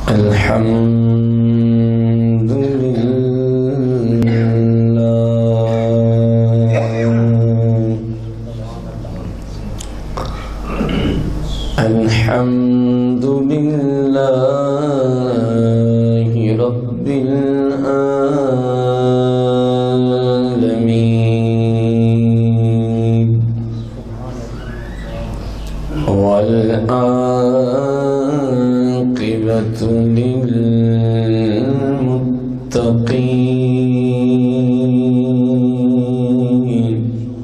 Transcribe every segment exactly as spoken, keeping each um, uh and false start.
الحمد لله الحمد لله رب العالمين والعاقبة للمتقين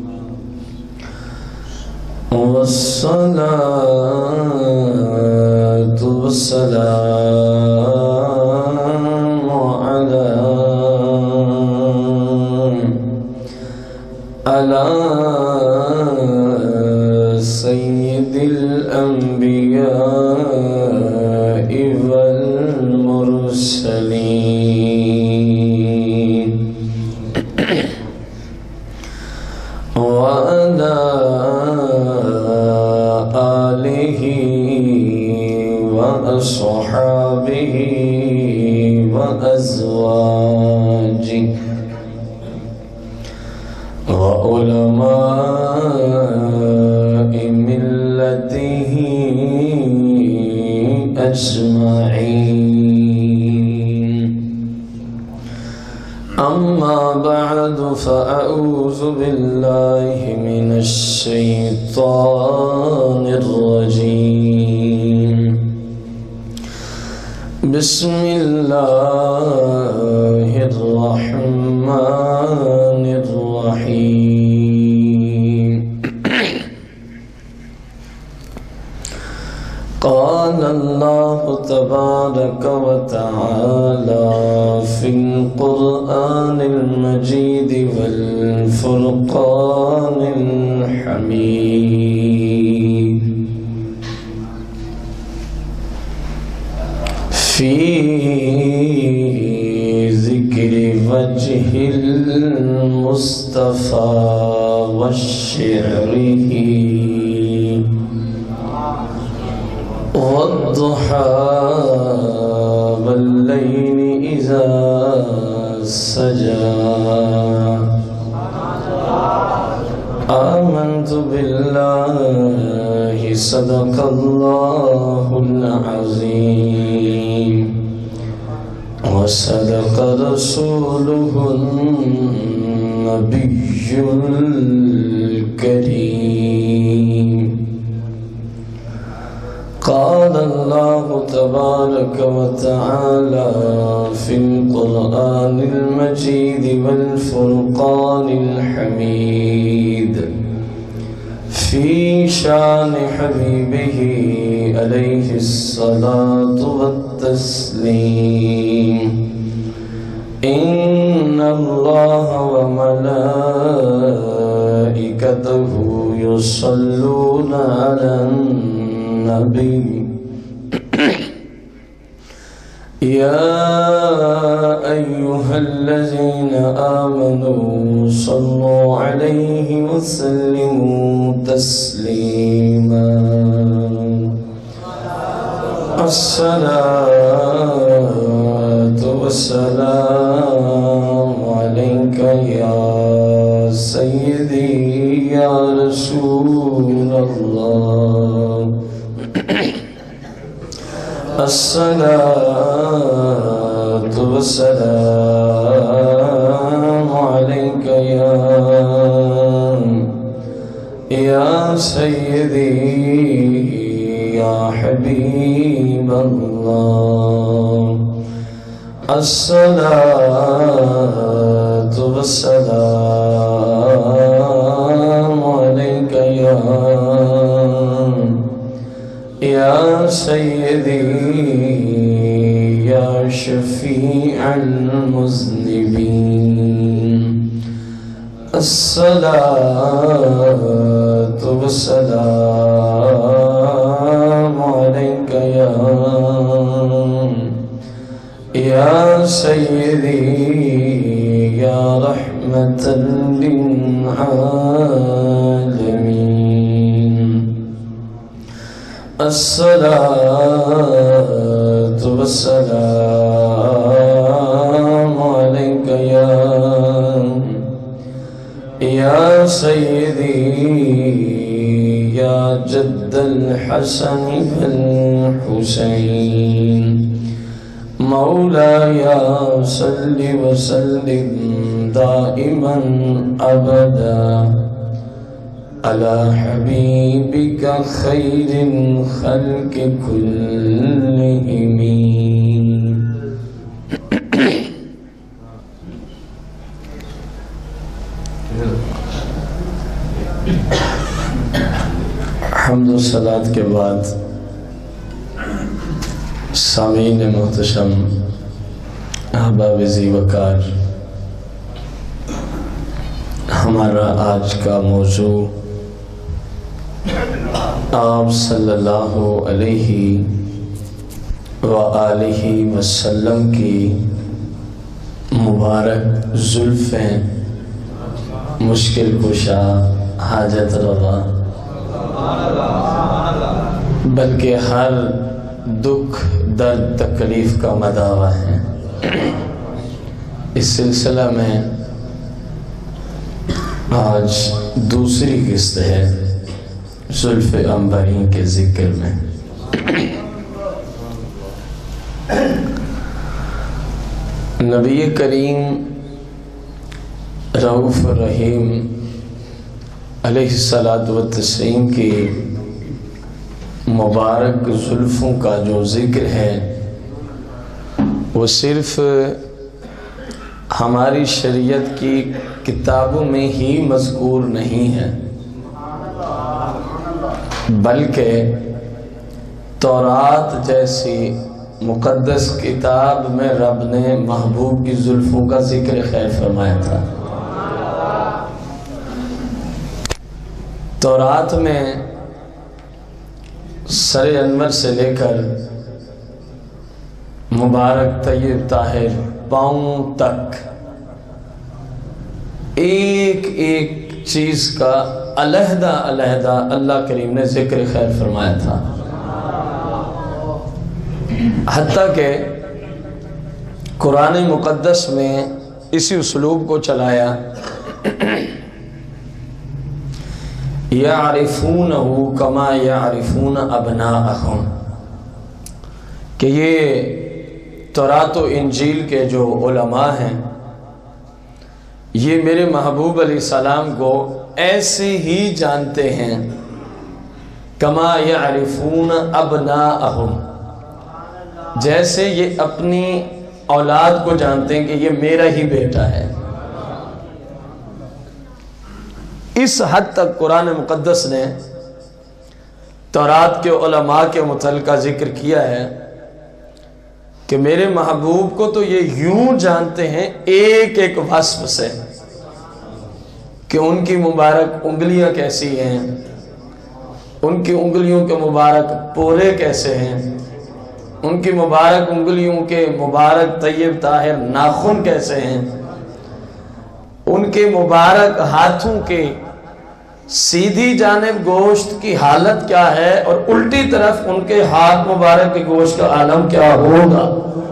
والصلاة والسلام على على سيد الأنبياء والمرسلين وعلى آله وأصحابه وأزواجه وعلماء ملته أجمعين. أما بعد فأعوذ بالله من الشيطان الرجيم. بسم الله الرحمن الرحيم. قال الله تبارك وتعالى في القرآن المجيد والفرقان الحميد في ذكر وجه المصطفى وشعره والضحى والليل إذا سجى. آمنت بالله صدق الله العظيم وصدق رسوله النبي الكريم. قال الله تبارك وتعالى في القرآن المجيد والفرقان الحميد في شان حبيبه عليه الصلاة والتسليم. إن الله وملائكته يصلون على النبي يا أيها الذين آمنوا صلوا عليه وسلموا تسليما. الصلاة والسلام عليك يا سيدي يا رسول الله. الصلاة والسلام عليك يا يا سيدي يا حبيب الله. الصلاة والسلام عليك يا يا سيدي يا شفيع المذنبين. الصلاة والسلام عليك يا يا سيدي يا رحمة للعالمين. الصلاة والسلام عليك يا يا سيدي يا جد الحسن والحسين مولاي صل وسلم دائما أبدا على حبيبك خير الخلق كلهم. حمد و صلات کے بعد سامعین محتشم، احباب ذی وقار، ہمارا آج کا موضوع آپ صلی اللہ علیہ وآلہ وسلم کی مبارک زلفیں مشکل کشا حاجت روا، بلکہ ہر دکھ درد تکلیف کا مداوا ہے۔ اس سلسلہ میں آج دوسری قسط ہے زلف عنبرین کے ذکر میں۔ نبی کریم رؤوف الرحیم علیہ الصلاۃ والتسلیم کی مبارک زلفوں کا جو ذکر ہے وہ صرف ہماری شریعت کی کتابوں میں ہی مذکور نہیں ہے، بلکہ تورات جیسی مقدس کتاب میں رب نے محبوب کی زلفوں کا ذکر خیر فرمایا تھا۔ تورات میں سر انور سے لے کر مبارک طیب طاہر پاؤں تک ایک ایک چیز کا علیحدہ علیحدہ اللہ کریم نے ذکر خیر فرمایا تھا، حتیٰ کہ قرآن مقدس میں اسی اسلوب کو چلایا، یعرفونہ کما یعرفون ابناءہم، کہ یہ تورات و انجیل کے جو علماء ہیں یہ میرے محبوب علیہ السلام کو ایسے ہی جانتے ہیں کما یعرفون ابناءہم، جیسے یہ اپنی اولاد کو جانتے ہیں کہ یہ میرا ہی بیٹا ہے۔ اس حد تک قرآن مقدس نے تورات کے علماء کے متعلقہ ذکر کیا ہے کہ میرے محبوب کو تو یہ یوں جانتے ہیں ایک ایک وصف سے کہ ان کی مبارک انگلیاں کیسی ہیں، ان کی انگلیوں کے مبارک پورے کیسے ہیں، ان کی مبارک انگلیوں کے مبارک طیب طاہر ناخن کیسے ہیں، ان کے مبارک ہاتھوں کے سیدھی جانب گوشت کی حالت کیا ہے اور الٹی طرف ان کے ہاتھ مبارک کے گوشت کا عالم کیا ہوگا۔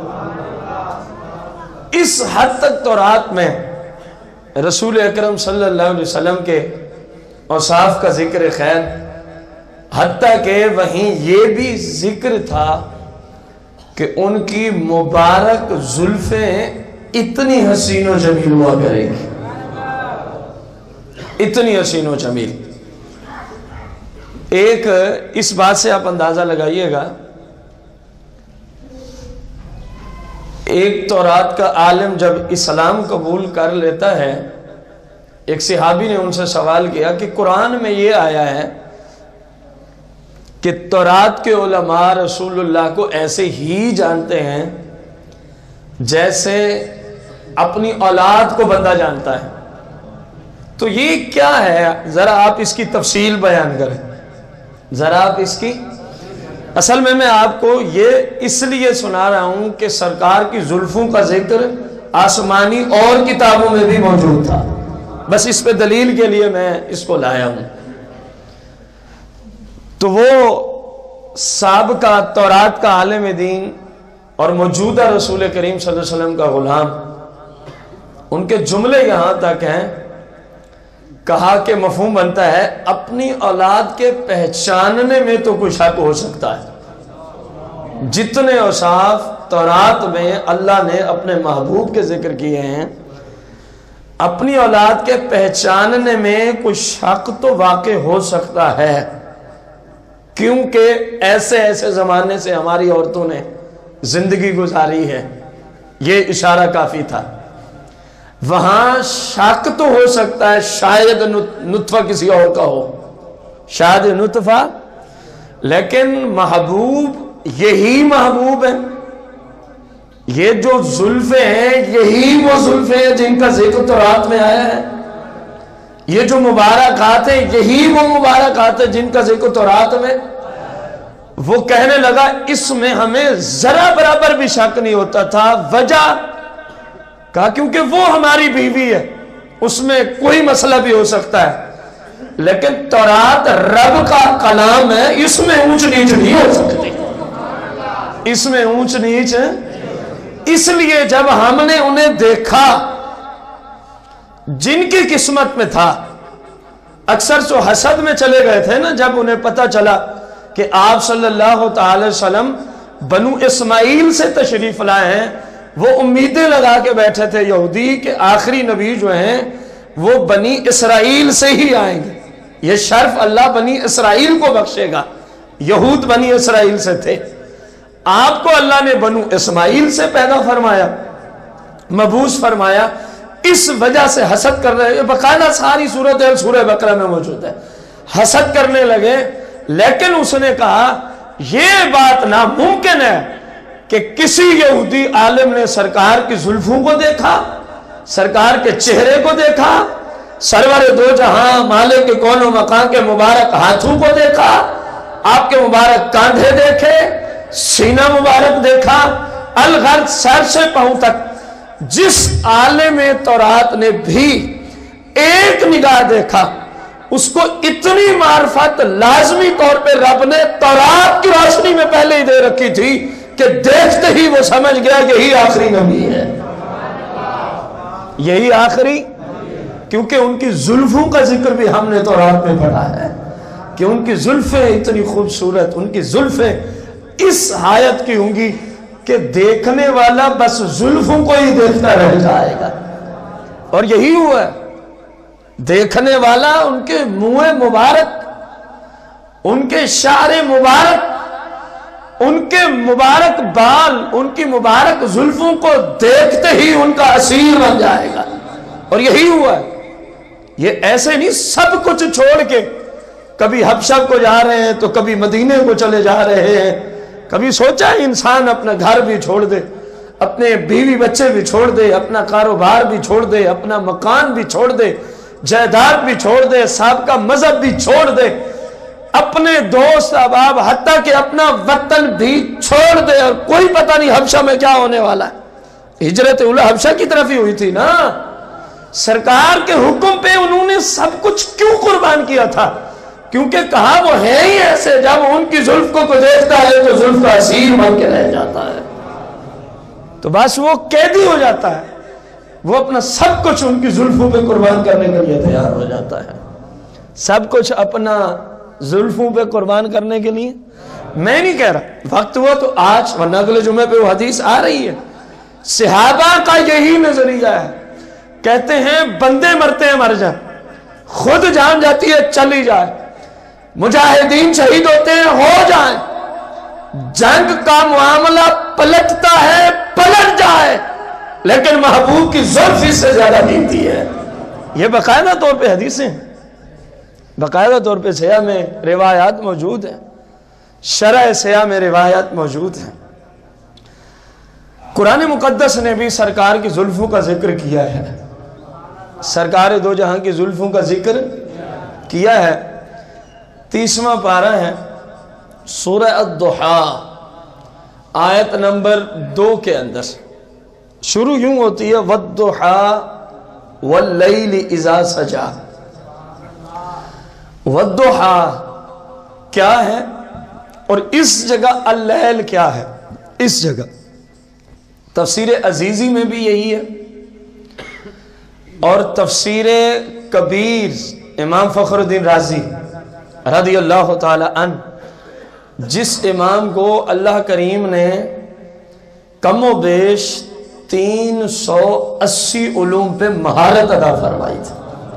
اس حد تک تورات میں رسول اکرم صلی اللہ علیہ وسلم کے اوصاف کا ذکر خیر، حتیٰ کہ وہیں یہ بھی ذکر تھا کہ ان کی مبارک زلفیں اتنی حسین و جمیل ہوا کریں گی، اتنی حسین و جمیل۔ ایک اس بات سے آپ اندازہ لگائیے گا، ایک تورات کا عالم جب اسلام قبول کر لیتا ہے، ایک صحابی نے ان سے سوال کیا کہ قرآن میں یہ آیا ہے کہ تورات کے علماء رسول اللہ کو ایسے ہی جانتے ہیں جیسے اپنی اولاد کو بندہ جانتا ہے، تو یہ کیا ہے؟ ذرا آپ اس کی تفصیل بیان کریں، ذرا آپ اس کی اصل میں میں آپ کو یہ اس لیے سنا رہا ہوں کہ سرکار کی زلفوں کا ذکر آسمانی اور کتابوں میں بھی موجود تھا، بس اس پہ دلیل کے لیے میں اس کو لایا ہوں۔ تو وہ سابقہ تورات کا عالم دین اور موجودہ رسول کریم صلی اللہ علیہ وسلم کا غلام، ان کے جملے یہاں تک ہیں، کہا کہ مفہوم بنتا ہے اپنی اولاد کے پہچاننے میں تو کوئی شک ہو سکتا ہے۔ جتنے اوصاف تورات میں اللہ نے اپنے محبوب کے ذکر کیے ہیں، اپنی اولاد کے پہچاننے میں کوئی شک تو واقع ہو سکتا ہے، کیونکہ ایسے ایسے زمانے سے ہماری عورتوں نے زندگی گزاری ہے، یہ اشارہ کافی تھا۔ وہاں شک تو ہو سکتا ہے شاید نطفہ کسی اور کا ہو، شاید نطفہ، لیکن محبوب یہی محبوب ہے، یہ جو زلفیں ہیں یہی وہ زلفیں ہیں جن کا ذکر تورات میں آیا ہے، یہ جو مبارکات ہیں یہی وہ مبارکات ہیں جن کا ذکر تورات میں۔ وہ کہنے لگا اس میں ہمیں ذرا برابر بھی شک نہیں ہوتا تھا، وجہ کہا کیونکہ وہ ہماری بیوی ہے، اس میں کوئی مسئلہ بھی ہو سکتا ہے، لیکن تورات رب کا کلام ہے، اس میں اونچ نیچ نہیں ہو سکتی، اس میں اونچ نیچ ہے۔ اس لیے جب ہم نے انہیں دیکھا جن کی قسمت میں تھا، اکثر سو حسد میں چلے گئے تھے نا، جب انہیں پتا چلا کہ آپ صلی اللہ تعالی وسلم بنو اسماعیل سے تشریف لائے ہیں، وہ امیدیں لگا کے بیٹھے تھے یہودی کہ آخری نبی جو ہیں وہ بنی اسرائیل سے ہی آئیں گے، یہ شرف اللہ بنی اسرائیل کو بخشے گا، یہود بنی اسرائیل سے تھے، آپ کو اللہ نے بنو اسماعیل سے پیدا فرمایا، مبعوث فرمایا، اس وجہ سے حسد کر رہے ہیں، باقاعدہ ساری صورت ہے سورہ بقرہ میں موجود ہے، حسد کرنے لگے۔ لیکن اس نے کہا یہ بات ناممکن ہے کہ کسی یہودی عالم نے سرکار کی زلفوں کو دیکھا، سرکار کے چہرے کو دیکھا، سرور دو جہاں مالک کے کون و مکان کے مبارک ہاتھوں کو دیکھا، آپ کے مبارک کاندھے دیکھے، سینہ مبارک دیکھا، الغرض سر سے پاؤں تک جس عالم تورات نے بھی ایک نگاہ دیکھا، اس کو اتنی معرفت لازمی طور پہ رب نے تورات کی روشنی میں پہلے ہی دے رکھی تھی کہ دیکھتے ہی وہ سمجھ گیا یہی آخری نبی ہے، یہی آخری، کیونکہ ان کی زلفوں کا ذکر بھی ہم نے تورات میں پڑھا ہے کہ ان کی زلفیں اتنی خوبصورت، ان کی زلفیں اس حیات کی ہوں گی کہ دیکھنے والا بس زلفوں کو ہی دیکھتا رہ جائے گا، اور یہی ہوا ہے، دیکھنے والا ان کے منہ مبارک، ان کے شعر مبارک، ان کے مبارک بال، ان کی مبارک زلفوں کو دیکھتے ہی ان کا اسیر بن جائے گا، اور یہی ہوا ہے۔ یہ ایسے نہیں سب کچھ چھوڑ کے کبھی حبشہ کو جا رہے ہیں تو کبھی مدینے کو چلے جا رہے ہیں، کبھی سوچا ہے انسان اپنا گھر بھی چھوڑ دے، اپنے بیوی بچے بھی چھوڑ دے، اپنا کاروبار بھی چھوڑ دے، اپنا مکان بھی چھوڑ دے، جائیداد بھی چھوڑ دے، سابقہ مذہب بھی چھوڑ دے، اپنے دوست احباب حتیٰ کہ اپنا وطن بھی چھوڑ دے، اور کوئی پتہ نہیں حبشہ میں کیا ہونے والا ہے۔ ہجرت اولی حبشہ کی طرف ہی ہوئی تھی نا، سرکار کے حکم پہ انہوں نے سب کچھ کیوں قربان کیا تھا؟ کیونکہ کہا وہ ہے ہی ایسے، جب ان کی زلف کو کوئی دیکھتا ہے تو زلف کا اسیر بن کے رہ جاتا ہے، تو بس وہ قیدی ہو جاتا ہے، وہ اپنا سب کچھ ان کی زلفوں پہ قربان کرنے کے لیے تیار ہو جاتا ہے، سب کچھ اپنا زلفوں پہ قربان کرنے کے لیے۔ میں نہیں کہہ رہا وقت ہوا تو آج، ورنہ اگلے جمعے پہ وہ حدیث آ رہی ہے، صحابہ کا یہی نظریہ ہے، کہتے ہیں بندے مرتے ہیں مر جائیں، خود جان جاتی ہے چلی جائے، مجاہدین شہید ہوتے ہیں ہو جائیں، جنگ کا معاملہ پلٹتا ہے پلٹ جائے، لیکن محبوب کی زلف اس سے زیادہ قیمتی ہے۔ یہ باقاعدہ طور پہ حدیثیں ہیں، باقاعدہ طور پہ سیاہ میں روایات موجود ہیں، شرح سیاہ میں روایات موجود ہیں۔ قرآن مقدس نے بھی سرکار کی زلفوں کا ذکر کیا ہے، سرکار دو جہاں کی زلفوں کا ذکر کیا ہے۔ تیسواں پارہ ہے سورہ الضحیٰ، آیت نمبر دو کے اندر شروع یوں ہوتی ہے والضحیٰ واللیل اذا سجا۔ والضحیٰ کیا ہے اور اس جگہ اللیل کیا ہے؟ اس جگہ تفسیر عزیزی میں بھی یہی ہے، اور تفسیر کبیر امام فخر الدین رازی رضی اللہ تعالی عنہ، جس امام کو اللہ کریم نے کم و بیش تین سو اسی علوم پہ مہارت عطا فرمائی تھی۔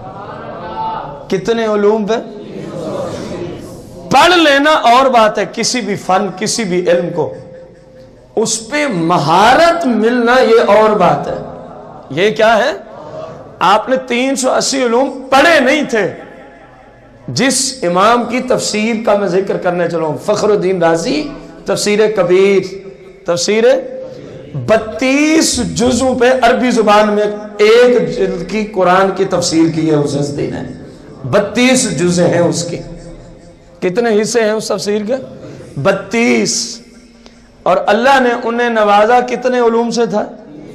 کتنے علوم پہ؟ پڑھ لینا اور بات ہے، کسی بھی فن کسی بھی علم کو اس پہ مہارت ملنا یہ اور بات ہے۔ یہ کیا ہے؟ آپ نے تین سو اسی علوم پڑھے نہیں تھے۔ جس امام کی تفسیر کا میں ذکر کرنے چلوں، فخر الدین رازی، تفسیر کبیر، تفسیر بتیس جزوں پہ عربی زبان میں ایک جلد کی قرآن کی تفسیر کی ہے اس حسدی نے، بتیس جزیں ہیں اس کی۔ کتنے حصے ہیں اس تفسیر کے؟ بتیس۔ اور اللہ نے انہیں نوازا کتنے علوم سے تھا؟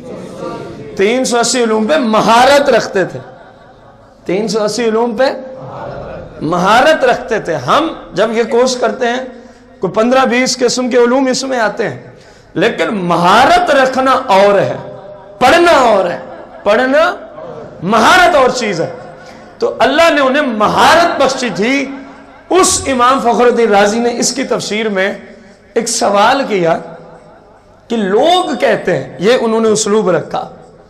تین سو اسی علوم پہ مہارت رکھتے تھے۔ تین سو اسی علوم پہ مہارت رکھتے تھے۔ ہم جب یہ کورس کرتے ہیں کوئی پندرہ بیس قسم کے علوم اس میں آتے ہیں، لیکن مہارت رکھنا اور ہے، پڑھنا اور ہے، پڑھنا مہارت اور چیز ہے۔ تو اللہ نے انہیں مہارت بخشی تھی۔ اس امام فخر الدین رازی نے اس کی تفسیر میں ایک سوال کیا کہ لوگ کہتے ہیں، یہ انہوں نے اسلوب رکھا،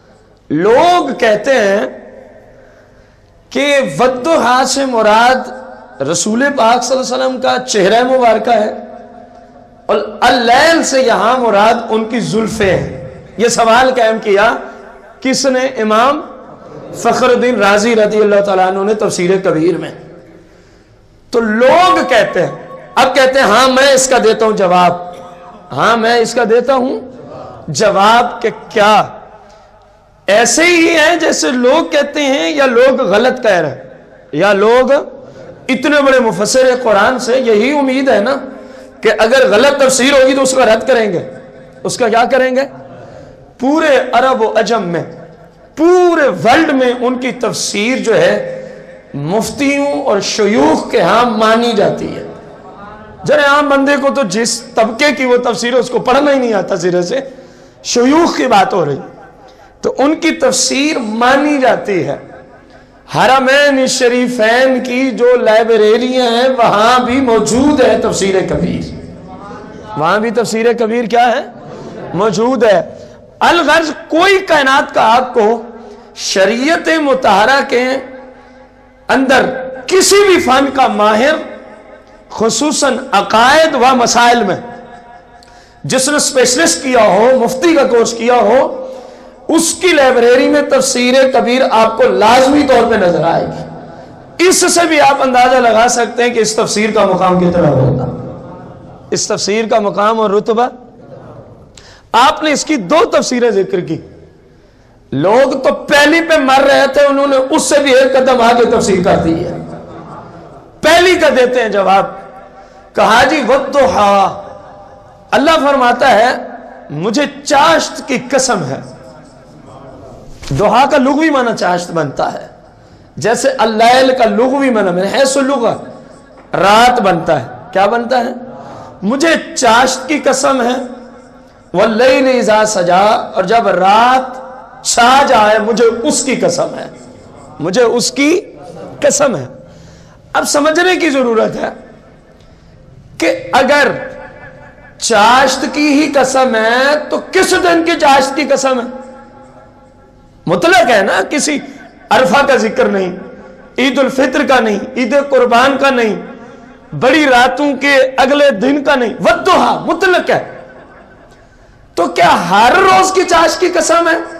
لوگ کہتے ہیں کہ والضحیٰ سے مراد رسول پاک صلی اللہ علیہ وسلم کا چہرہ مبارکہ ہے، اور اللیل سے یہاں مراد ان کی زلفیں ہیں۔ یہ سوال قائم کیا کس نے؟ امام فخر الدین رازی رضی اللہ تعالیٰ عنہ نے تفسیر کبیر میں۔ تو لوگ کہتے ہیں، اب کہتے ہیں ہاں میں اس کا دیتا ہوں جواب، ہاں میں اس کا دیتا ہوں جواب کہ کیا ایسے ہی ہے جیسے لوگ کہتے ہیں، یا لوگ غلط کہہ رہے ہیں، یا لوگ اتنے بڑے مفسر قرآن سے یہی امید ہے نا کہ اگر غلط تفسیر ہوگی تو اس کا رد کریں گے، اس کا کیا کریں گے؟ پورے عرب و عجم میں، پورے ورلڈ میں ان کی تفسیر جو ہے مفتیوں اور شیوخ کے ہاں مانی جاتی ہے۔ جرے عام بندے کو تو جس طبقے کی وہ تفسیر ہے اس کو پڑھنا ہی نہیں آتا سرے سے، شیوخ کی بات ہو رہی، تو ان کی تفسیر مانی جاتی ہے۔ حرمین شریفین کی جو لائبریریاں ہیں وہاں بھی موجود ہے تفسیر کبیر، وہاں بھی تفسیر کبیر کیا ہے؟ موجود ہے۔ الغرض کوئی کائنات کا آپ کو شریعت مطہرہ کے اندر کسی بھی فن کا ماہر، خصوصاً عقائد و مسائل میں جس نے اسپیشلسٹ کیا ہو، مفتی کا کورس کیا ہو، اس کی لائبریری میں تفسیر کبیر آپ کو لازمی طور پہ نظر آئے گی۔ اس سے بھی آپ اندازہ لگا سکتے ہیں کہ اس تفسیر کا مقام کتنا ہوگا، اس تفسیر کا مقام اور رتبہ۔ آپ نے اس کی دو تفسیریں ذکر کی، لوگ تو پہلی پہ مر رہے تھے، انہوں نے اس سے بھی ایک قدم آگے تفسیر کر دی ہے۔ پہلی کا دیتے ہیں جواب، کہا جی والضحیٰ، اللہ فرماتا ہے مجھے چاشت کی قسم ہے۔ ضحیٰ کا لغوی معنی چاشت بنتا ہے، جیسے اللیل کا لغوی معنی ہے سو لغہ رات بنتا ہے، کیا بنتا ہے؟ مجھے چاشت کی قسم ہے، واللیل اذا سجا، اور جب رات چھا جائے مجھے اس کی قسم ہے، مجھے اس کی قسم ہے۔ اب سمجھنے کی ضرورت ہے کہ اگر چاشت کی ہی قسم ہے تو کس دن کی چاشت کی قسم ہے؟ مطلق ہے نا، کسی عرفہ کا ذکر نہیں، عید الفطر کا نہیں، عید قربان کا نہیں، بڑی راتوں کے اگلے دن کا نہیں، والضحیٰ مطلق ہے۔ تو کیا ہر روز کی چاشت کی قسم ہے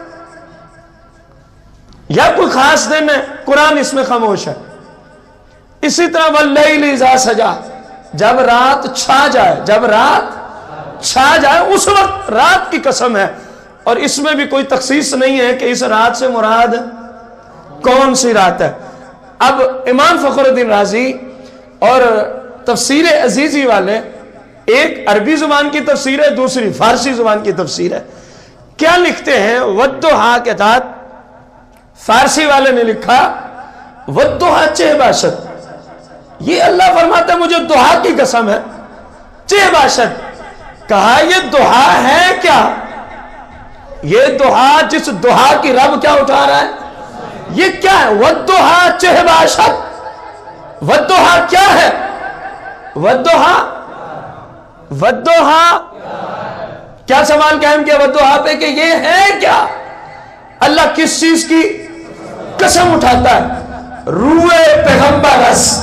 یا کوئی خاص دن ہے؟ قرآن اس میں خاموش ہے۔ اسی طرح واللیل اذا سجا، جب رات چھا جائے، جب رات چھا جائے اس وقت رات کی قسم ہے، اور اس میں بھی کوئی تخصیص نہیں ہے کہ اس رات سے مراد کون سی رات ہے۔ اب امام فخر الدین رازی اور تفسیر عزیزی والے، ایک عربی زبان کی تفسیر ہے، دوسری فارسی زبان کی تفسیر ہے، کیا لکھتے ہیں؟ والضحیٰ کے تحت فارسی والے نے لکھا والضحیٰ چہ باشد، یہ اللہ فرماتا ہے مجھے دعا کی قسم ہے، چہ باشد۔ کہا یہ دعا ہے کیا؟ یہ دہا جس دہا کی رب کیا اٹھا رہا ہے؟ یہ کیا ہے؟ وَالدُّحَا چہ باشد، وَالدُّحَا کیا ہے؟ وَالدُّحَا وَالدُّحَا کیا سوال قائم کیا وَالدُّحَا پہ کہ یہ ہے کیا؟ اللہ کس چیز کی قسم اٹھاتا ہے؟ روح پیغمبر است،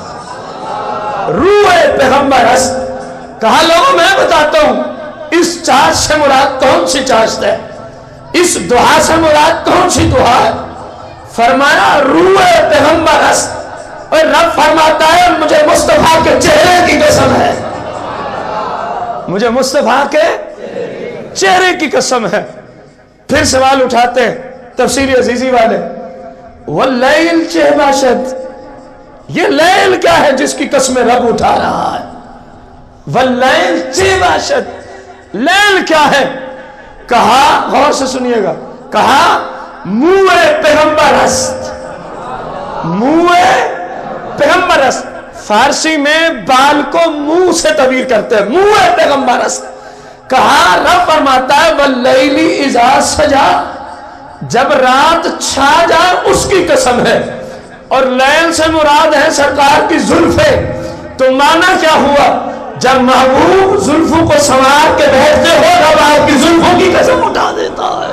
روح پیغمبر است۔ کہا لوگوں میں بتاتا ہوں اس چاشت سے مراد کون سی چاشت ہے، اس دعا سے مراد کون سی دعا ہے؟ فرمایا روح پیغمبر است، اور رب فرماتا ہے مجھے مصطفیٰ کے چہرے کی قسم ہے، مجھے مصطفیٰ کے چہرے کی قسم ہے۔ پھر سوال اٹھاتے ہیں تفسیر عزیزی والے، واللیل چہ باشد، یہ لیل کیا ہے جس کی قسم رب اٹھا رہا ہے؟ واللیل چہ باشد، لیل کیا ہے؟ کہا، غور سے سنیے گا، کہا منہ پیغمبر است، منہ پیغمبر است۔ فارسی میں بال کو منہ سے تعبیر کرتے ہیں، منہ پیغمبر است۔ کہا رب فرماتا ہے واللیل اذا سجا، جب رات چھا جائے اس کی قسم ہے، اور لیل سے مراد ہے سرکار کی زلفیں۔ تو معنی کیا ہوا؟ جب محبوب زلفوں کو سنوار کے بیٹھتے ہو رب آپ کی زلفوں کی قسم اٹھا دیتا ہے،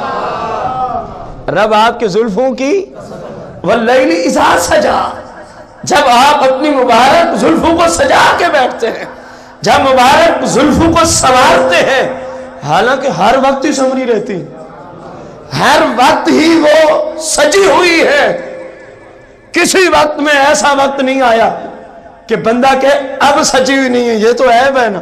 رب آپ کی زلفوں کی واللیل اذا سجا، جب آپ اپنی مبارک زلفوں کو سجا کے بیٹھتے ہیں، جب مبارک زلفوں کو سنوارتے ہیں، حالانکہ ہر وقت ہی سنوری رہتی، ہر وقت ہی وہ سجی ہوئی ہے، کسی وقت میں ایسا وقت نہیں آیا کہ بندہ کہ اب سجی ہوئی نہیں ہے، یہ تو عیب ہے نا۔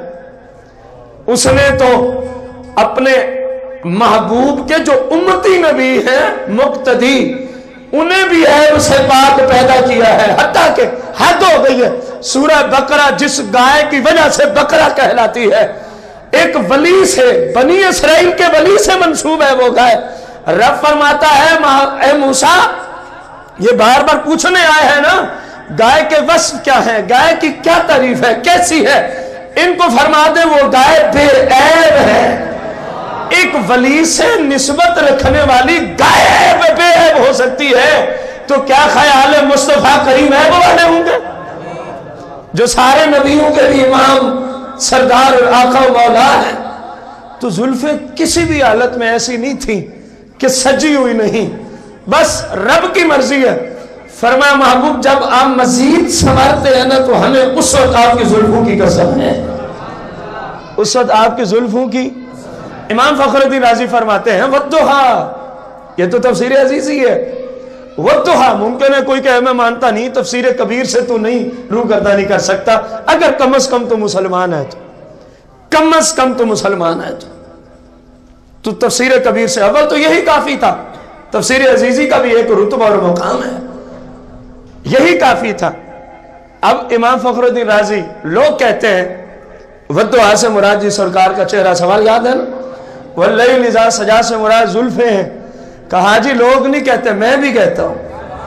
اس نے تو اپنے محبوب کے جو امتی نبی ہیں مقتدی، انہیں بھی عیب سے پاک پیدا کیا ہے، حتیٰ کہ حد ہو گئی ہے۔ سورہ بقرہ جس گائے کی وجہ سے بقرہ کہلاتی ہے، ایک ولی سے، بنی اسرائیل کے ولی سے منسوب ہے وہ گائے۔ رب فرماتا ہے اے موسیٰ، یہ بار بار پوچھنے آئے ہیں نا گائے کے وصف کیا ہیں، گائے کی کیا تعریف ہے، کیسی ہے، ان کو فرما دے وہ گائے بے عیب ہے۔ ایک ولی سے نسبت رکھنے والی گائے عیب بے عیب ہو سکتی ہے، تو کیا خیال ہے مصطفیٰ کریم عیب والے ہوں گے، جو سارے نبیوں کے بھی امام سردار آقا و مولا ہے؟ تو زلفیں کسی بھی حالت میں ایسی نہیں تھی کہ سجی ہوئی نہیں، بس رب کی مرضی ہے۔ فرمایا محبوب جب آپ مزید سنوارتے ہیں نا تو ہمیں اس وقت آپ کی زلفوں کی قسم ہے، اس وقت آپ کی زلفوں کی۔ امام فخر الدین رازی فرماتے ہیں والدحا، یہ تو تفسیر عزیزی ہے، والدحا ممکن ہے کوئی کہ میں مانتا نہیں، تفسیر کبیر سے تو نہیں روگردانی کر سکتا، اگر کم از کم تو مسلمان ہے تو کم از کم تو مسلمان ہے تو تو تفسیر کبیر سے اول تو یہی کافی تھا۔ تفسیر عزیزی کا بھی ایک رتبہ اور مقام ہے، یہی کافی تھا۔ اب امام فخر الدین رازی لوگ کہتے ہیں والدحا سے مراد جی سرکار کا چہرہ، سوال یاد ہے نا، واللیل اذا سجا سے مراد زلفیں ہیں۔ کہا جی لوگ نہیں کہتے، میں بھی کہتا ہوں،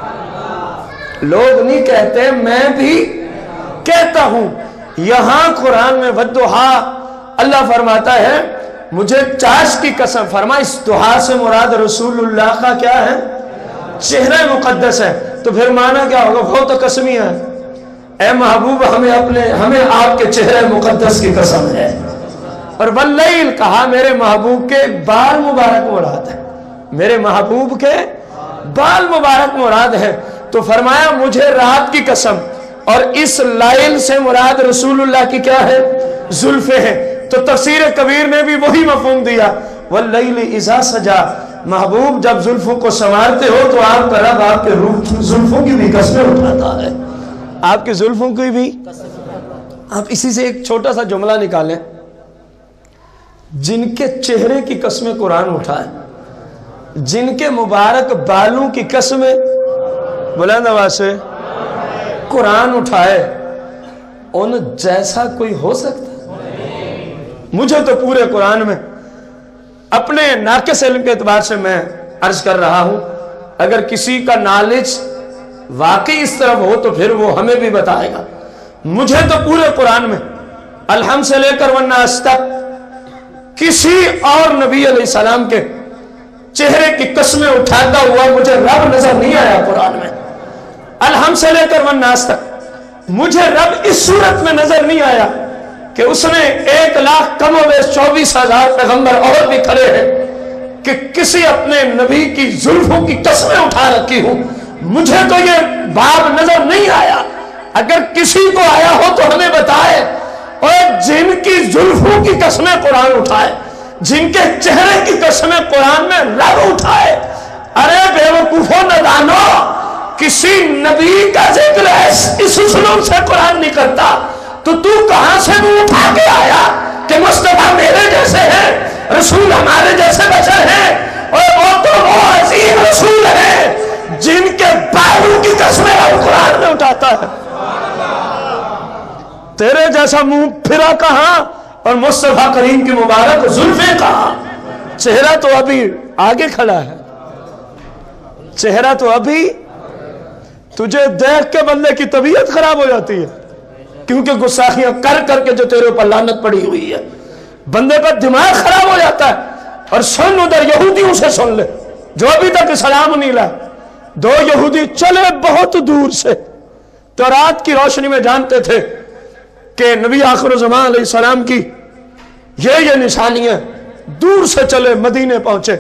لوگ نہیں کہتے میں بھی کہتا ہوں۔ یہاں قرآن میں والدحا اللہ فرماتا ہے مجھے چاشت کی قسم، فرما اس دعا سے مراد رسول اللہ کا کیا ہے؟ چہرہ مقدس ہے۔ تو پھر معنی کیا ہوگا؟ وہ تو قسمی ہے، اے محبوب ہمیں اپنے ہمیں آپ کے چہرہ مقدس کی قسم ہے۔ اور واللیل کہا میرے محبوب کے بال مبارک مراد ہے، میرے محبوب کے بال مبارک مراد ہے۔ تو فرمایا مجھے رات کی قسم، اور اس لائل سے مراد رسول اللہ کی کیا ہے؟ زلفیں ہیں۔ تو تفسیر کبیر نے بھی وہی مفہوم دیا، واللیل اذا سجا، محبوب جب زلفوں کو سنوارتے ہو تو آپ کا رب آپ کے روح زلفوں کی بھی قسمیں اٹھاتا ہے، آپ کی زلفوں کی بھی۔ آپ اسی سے ایک چھوٹا سا جملہ نکالیں، جن کے چہرے کی قسمیں قرآن اٹھائے، جن کے مبارک بالوں کی قسمیں بلند آواز سے قرآن اٹھائے، ان جیسا کوئی ہو سکتا؟ مجھے تو پورے قرآن میں اپنے ناقص علم کے اعتبار سے میں عرض کر رہا ہوں، اگر کسی کا نالج واقعی اس طرف ہو تو پھر وہ ہمیں بھی بتائے گا۔ مجھے تو پورے قرآن میں الحمد سے لے کر والناس تک किसी और नबी अलैहिस्सलाम के चेहरे की कस्में उठाता हुआ मुझे रब नजर नहीं आया कुरान में। अलहम से लेकर वन्नास तक मुझे रब इस सूरत में नजर नहीं आया कि उसने एक लाख कम वेश चौबीस हजार पैगंबर और भी खड़े हैं कि किसी अपने नबी की जुल्फों की कस्में उठा रखी हूं। मुझे तो ये बाब नजर नहीं आया। अगर किसी को आया हो तो हमें बताए। और जिनकी जुल्फों की कस्में कुरान उठाए, जिनके चेहरे की कस्में कुरान में रब उठाए, अरे बेवकूफो नदानो, किसी नबी का जिक्र इस उस्लूब से कुरान नहीं करता तो तू कहां से मुंह उठा के आया कि मुस्तफा मेरे जैसे हैं, रसूल हमारे जैसे बशर हैं, और वो तो वो अजीम रसूल है जिनके बालों की कस्में अब कुरान में उठाता है। तेरे जैसा मुंह फिरा कहां और मुस्तफा करीम की मुबारक जुल्फे कहां। चेहरा तो अभी आगे खड़ा है, चेहरा तो अभी, तुझे देख के बंदे की तबीयत खराब हो जाती है क्योंकि गुस्साखियां कर करके जो तेरे ऊपर लानत पड़ी हुई है, बंदे का दिमाग खराब हो जाता है। और सुन, उधर यहूदियों से सुन ले जो अभी तक सलाम नहीं लाए। दो यहूदी चले बहुत दूर से, तो रात की रोशनी में जानते थे कि नबी आखिर ज़मान अलैहिस्सलाम की ये ये निशानियां। दूर से चले, मदीने पहुंचे।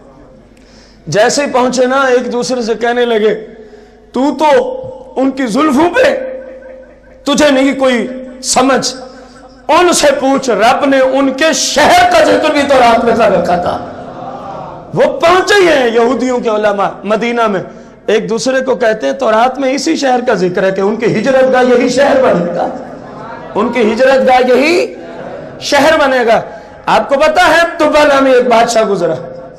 जैसे पहुंचे ना, एक दूसरे से कहने लगे, तू तो उनकी जुल्फों पे तुझे नहीं कोई समझ, उनसे पूछ, रब ने उनके शहर का जिक्र भी तो रात में कर रखा था। वो पहुंचे ही हैं यहूदियों के उलमा मदीना में, एक दूसरे को कहते हैं तो रात में इसी शहर का जिक्र है कि उनकी हिजरत का यही शहर बनेगा, उनकी हिजरत का यही शहर बनेगा। आपको पता है तुब्बा नामी एक बादशाह गुजरा,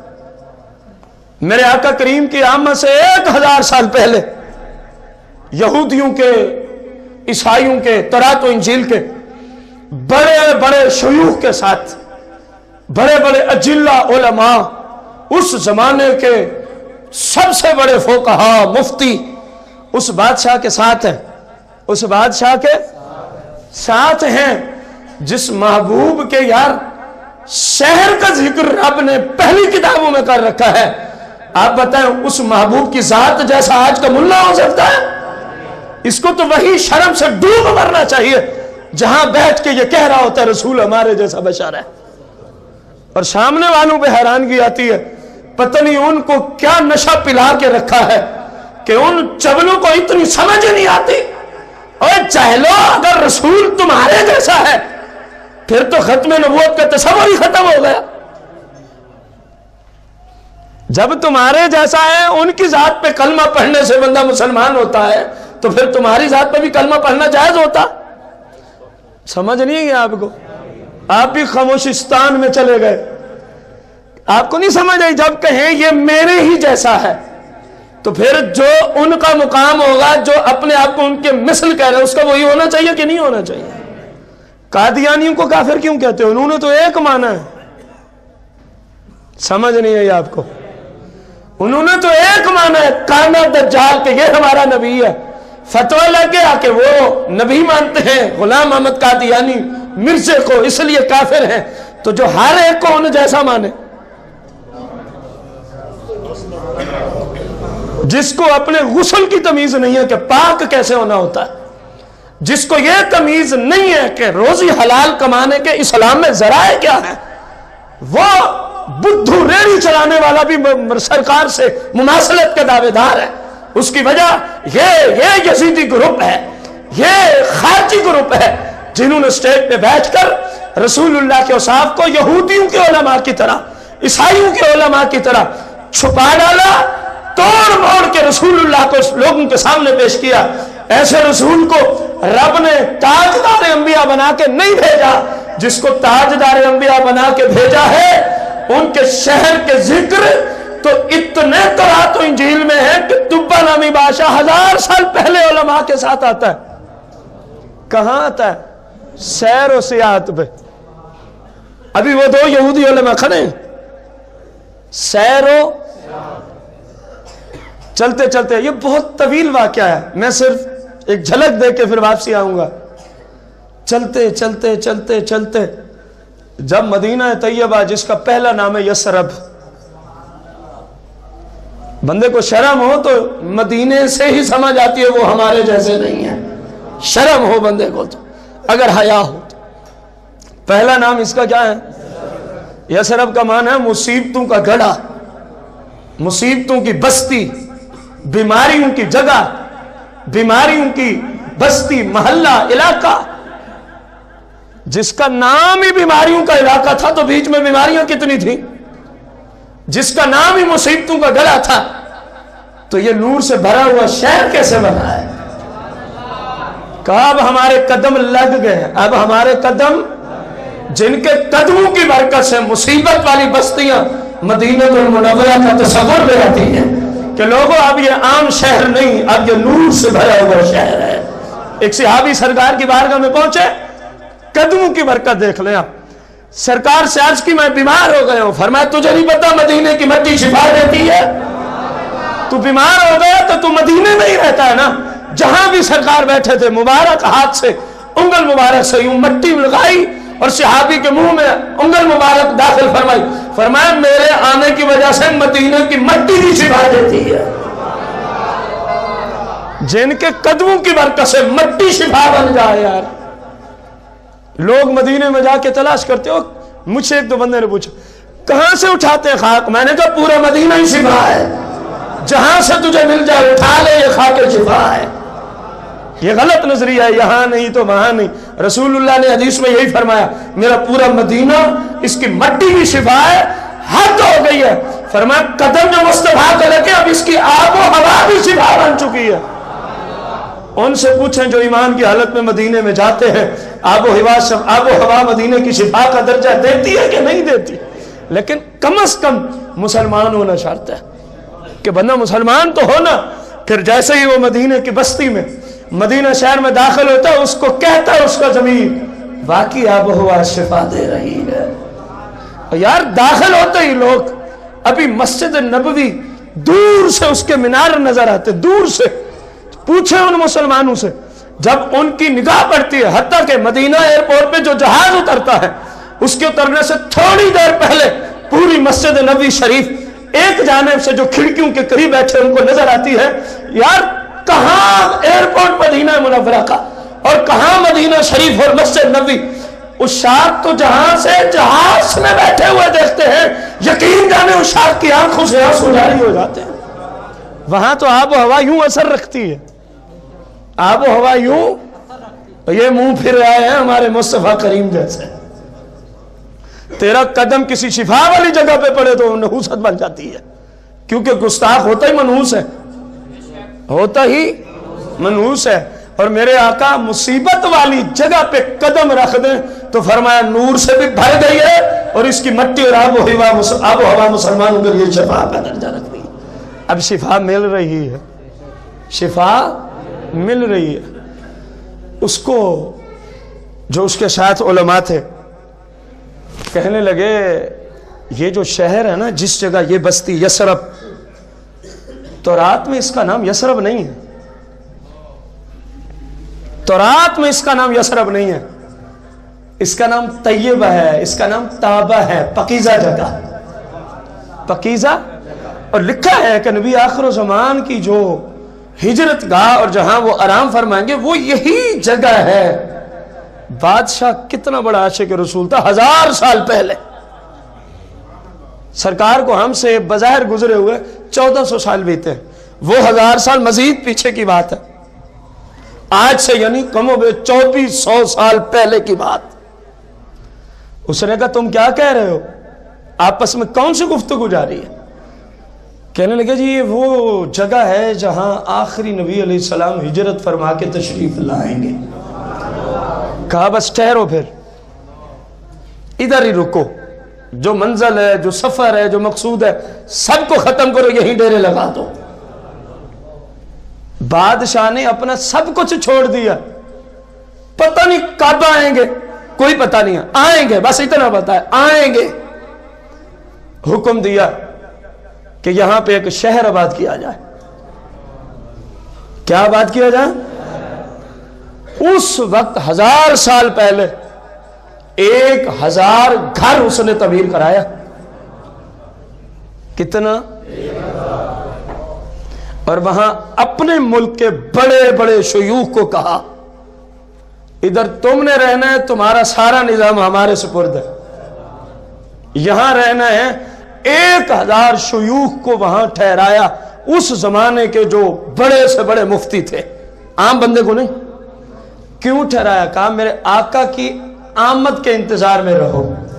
मेरे आका करीम की आमद से एक हजार साल पहले यहूदियों के, ईसाइयों के, तौरात व इंजील के बड़े बड़े शयूख के साथ, बड़े बड़े अजिल्ला उलमा, उस जमाने के सबसे बड़े फुकहा मुफ्ती उस बादशाह के साथ हैं, उस बादशाह के साथ हैं जिस महबूब के यार शहर का जिक्र रब ने पहली किताबों में कर रखा है। आप बताएं, उस महबूब की जात जैसा आज का मुल्ला हो सकता है? इसको तो वही शर्म से डूब मरना चाहिए जहां बैठ के ये कह रहा होता है रसूल हमारे जैसा बशर है। और सामने वालों पे हैरानगी आती है, पता नहीं उनको क्या नशा पिला के रखा है कि उन चबलों को इतनी समझ नहीं आती। और चाहलो, अगर रसूल तुम्हारे जैसा है फिर तो खत्म नबूवत का तस्वर ही खत्म हो गया। जब तुम्हारे जैसा है, उनकी जात पे कलमा पढ़ने से बंदा मुसलमान होता है, तो फिर तुम्हारी जात पे भी कलमा पढ़ना जायज होता? समझ नहीं है आपको? आप भी खामोशिस्तान में चले गए, आपको नहीं समझ आई। जब कहें ये मेरे ही जैसा है तो फिर जो उनका मुकाम होगा, जो अपने आप को उनके मिसल कह रहे हैं, उसका वही होना चाहिए कि नहीं होना चाहिए? कादियानियों को काफिर क्यों कहते हो? उन्होंने तो एक माना है। समझ नहीं आई आपको? उन्होंने तो एक माना है, काना दज्जाल के ये हमारा नबी है। फतवा लग गया कि वो नबी मानते हैं गुलाम अहमद कादियानी मिर्जे को, इसलिए काफिर हैं। तो जो हर एक को उन्हें जैसा माने, जिसको अपने गुस्ल की तमीज नहीं है कि पाक कैसे होना होता है, जिसको यह तमीज नहीं है कि रोजी हलाल कमाने के इस्लाम में जराए क्या है, वो बुद्धू रेड़ी चलाने वाला भी सरकार से मुमासलत के दावेदार है। उसकी वजह ये ये यजीदी ग्रुप है, ये खारजी ग्रुप है जिन्होंने स्टेज पे बैठकर रसूलुल्लाह के औसाफ को यहूदियों के उलमा की तरह, ईसाइयों के उलमा की तरह छुपा डाला, तोड़ मोड़ के रसूलुल्लाह को लोगों के सामने पेश किया। ऐसे रसूल को रब ने ताजदार अंबिया बना के नहीं भेजा। जिसको ताजदार अंबिया बना के भेजा है, उनके शहर के जिक्र तो इतने तौरात व इंजील में है कि तुब्बा नामी बादशाह हजार साल पहले उलमा के साथ आता है। कहां आता है? सैर व सियाहत पे। अभी वो दो यहूदी उलमा खड़े हैं, सैर चलते चलते, ये बहुत तवील वाकया है, मैं सिर्फ एक झलक दे के फिर वापसी आऊंगा। चलते चलते चलते चलते جب مدینہ طیبہ جس کا پہلا نام ہے یثرب، بندے کو شرم ہو تو مدینے سے ہی سمجھ آتی ہے وہ ہمارے جیسے نہیں ہے، شرم ہو بندے کو تو، اگر حیا ہو تو۔ پہلا نام اس کا کیا ہے؟ یثرب کا معنی ہے مصیبتوں کا گڑھا، مصیبتوں کی بستی، بیماریوں کی جگہ، بیماریوں کی بستی، محلہ، علاقہ۔ جس کا نام ہی بیماریوں کا علاقہ تھا تو بیچ میں بیماریاں کتنی تھیں؟ جس کا نام ہی مصیبتوں کا گڑھا تھا تو یہ نور سے بھرا ہوا شہر کیسے بنا ہے؟ کہا اب ہمارے قدم لگ گئے، اب ہمارے قدم، جن کے قدموں کی برکت سے مصیبت والی بستیاں مدینہ المنورہ کا تصور میں آتی ہیں کہ لوگوں اب یہ عام شہر نہیں، اب یہ نور سے بھرا ہوا شہر ہے۔ ایک صحابی سرکار کی بارگاہ میں پہنچے، قدموں کی برکت دیکھ لیں آپ، سرکار سے عرض کی میں بیمار ہو گیا ہوں، فرمایا تجھے نہیں پتا مدینے کی مٹی شفا دیتی ہے؟ تو بیمار ہو گیا تو تو مدینے میں ہی رہتا ہے نا، جہاں بھی سرکار بیٹھے تھے مبارک ہاتھ سے انگل مبارک سے یوں مٹی لگائی اور صحابی کے منہ میں انگل مبارک داخل فرمائی، فرمایا میرے آنے کی وجہ سے مدینے کی مٹی بھی شفا دیتی ہے۔ جن کے قدموں کی برکت سے مٹی شفا بن جائے یار۔ لوگ مدینے میں جا کے تلاش کرتے ہو، مجھ سے ایک دو بندے نے پوچھا کہاں سے اٹھاتے ہیں خاک؟ میں نے کہا پورا مدینہ ہی شفا ہے، جہاں سے تجھے مل جائے اٹھا لے، یہ خاک شفا ہے۔ یہ غلط نظریہ ہے، یہاں نہیں تو وہاں نہیں۔ رسول اللہ نے حدیث میں یہی فرمایا میرا پورا مدینہ، اس کی مٹی بھی شفا ہے، حد ہو گئی ہے۔ فرمایا قدم جو مصطفیٰ کے لگے اب اس کی آب و ہوا بھی شفا بن چکی ہے۔ ان سے پوچھیں جو ایمان کی حالت میں مدینے میں جاتے ہیں، آب و ہوا آب و ہوا مدینے کی شفا کا درجہ دیتی ہے کہ نہیں دیتی؟ لیکن کم از کم مسلمان ہونا شرط ہے کہ بندہ مسلمان تو ہونا۔ پھر جیسے ہی وہ مدینے کی بستی میں، مدینہ شہر میں داخل ہوتا ہے، اس کو کہتا ہے اس کا ضمیر واقعی آب و ہوا شفا دے رہی ہے۔ یار داخل ہوتے ہی لوگ، ابھی مسجد نبوی دور سے اس کے مینار نظر آتے، دور سے پوچھیں ان مسلمانوں سے، جب ان کی نگاہ پڑتی ہے، حتیٰ کہ مدینہ ایئرپورٹ پہ جو جہاز اترتا ہے اس کے اترنے سے تھوڑی دیر پہلے پوری مسجد نبوی شریف ایک جانب سے جو کھڑکیوں کے قریب بیٹھے ان کو نظر آتی ہے۔ یار کہاں ایئرپورٹ مدینہ منورہ کا اور کہاں مدینہ شریف اور مسجد نبوی؟ اس شاخ تو جہاں سے جہاز میں بیٹھے ہوئے دیکھتے ہیں، یقین جانے اس شاخ کی آنکھوں سے آنسو جاری ہو جاتے ہیں۔ وہاں تو آب و ہوا یوں اثر رکھتی ہے، آب و ہوا یوں، یہ منہ پھر آئے ہیں ہمارے مصطفیٰ کریم جیسے۔ تیرا قدم کسی شفا والی جگہ پہ پڑے تو نحوست بن جاتی ہے، کیونکہ گستاخ ہوتا ہی منحوس ہے، ہوتا ہی منحوس ہے۔ اور میرے آقا مصیبت والی جگہ پہ قدم رکھ دیں تو فرمایا نور سے بھی بھر گئی ہے اور اس کی مٹی اور آب و ہوا آب و ہوا مسلمانوں کے لیے شفا کا درجہ رکھ دی۔ اب شفا مل رہی ہے، شفا مل رہی ہے۔ اس کو جو اس کے ساتھ علماء تھے کہنے لگے یہ جو شہر ہے نا، جس جگہ یہ بستی یثرب، تو رات میں اس کا نام یثرب نہیں ہے، تو رات میں اس کا نام یثرب نہیں ہے، اس کا نام طیبہ ہے، اس کا نام تابہ ہے، پکیزہ جگہ، پکیزہ۔ اور لکھا ہے کہ نبی آخر زمان کی جو ہجرت گاہ اور جہاں وہ آرام فرمائیں گے وہ یہی جگہ ہے۔ بادشاہ کتنا بڑا عاشق رسول تھا، ہزار سال پہلے سرکار کو ہم سے بظاہر گزرے ہوئے چودہ سو سال بیتے ہیں، وہ ہزار سال مزید پیچھے کی بات ہے، آج سے یعنی کم و بیش چوبیس سو سال پہلے کی بات۔ اس نے کہا تم کیا کہہ رہے ہو، آپس میں کون سی گفتگو جا رہی ہے؟ کہنے لگے جی یہ وہ جگہ ہے جہاں آخری نبی علیہ السلام ہجرت فرما کے تشریف لائیں گے۔ کہا بس ٹھہرو، پھر ادھر ہی رکو، جو منزل ہے، جو سفر ہے، جو مقصود ہے سب کو ختم کرو، یہیں ڈیرے لگا دو۔ بادشاہ نے اپنا سب کچھ چھوڑ دیا، پتہ نہیں کب آئیں گے، کوئی پتہ نہیں ہے، آئیں گے بس اتنا پتہ ہے آئیں گے۔ حکم دیا کہ یہاں پہ ایک شہر آباد کیا جائے۔ کیا آباد کیا جائے؟ اس وقت ہزار سال پہلے ایک ہزار گھر اس نے تعمیر کرایا. کتنا؟ اور وہاں اپنے ملک کے بڑے بڑے شیوخ کو کہا ادھر تم نے رہنا ہے, تمہارا سارا نظام ہمارے سپرد ہے, یہاں رہنا ہے. ایک ہزار شیوخ کو وہاں ٹھہرایا, اس زمانے کے جو بڑے سے بڑے مفتی تھے, عام بندے کو نہیں. کیوں ٹھہرایا؟ کہا میرے آقا کی آمد کے انتظار میں رہو.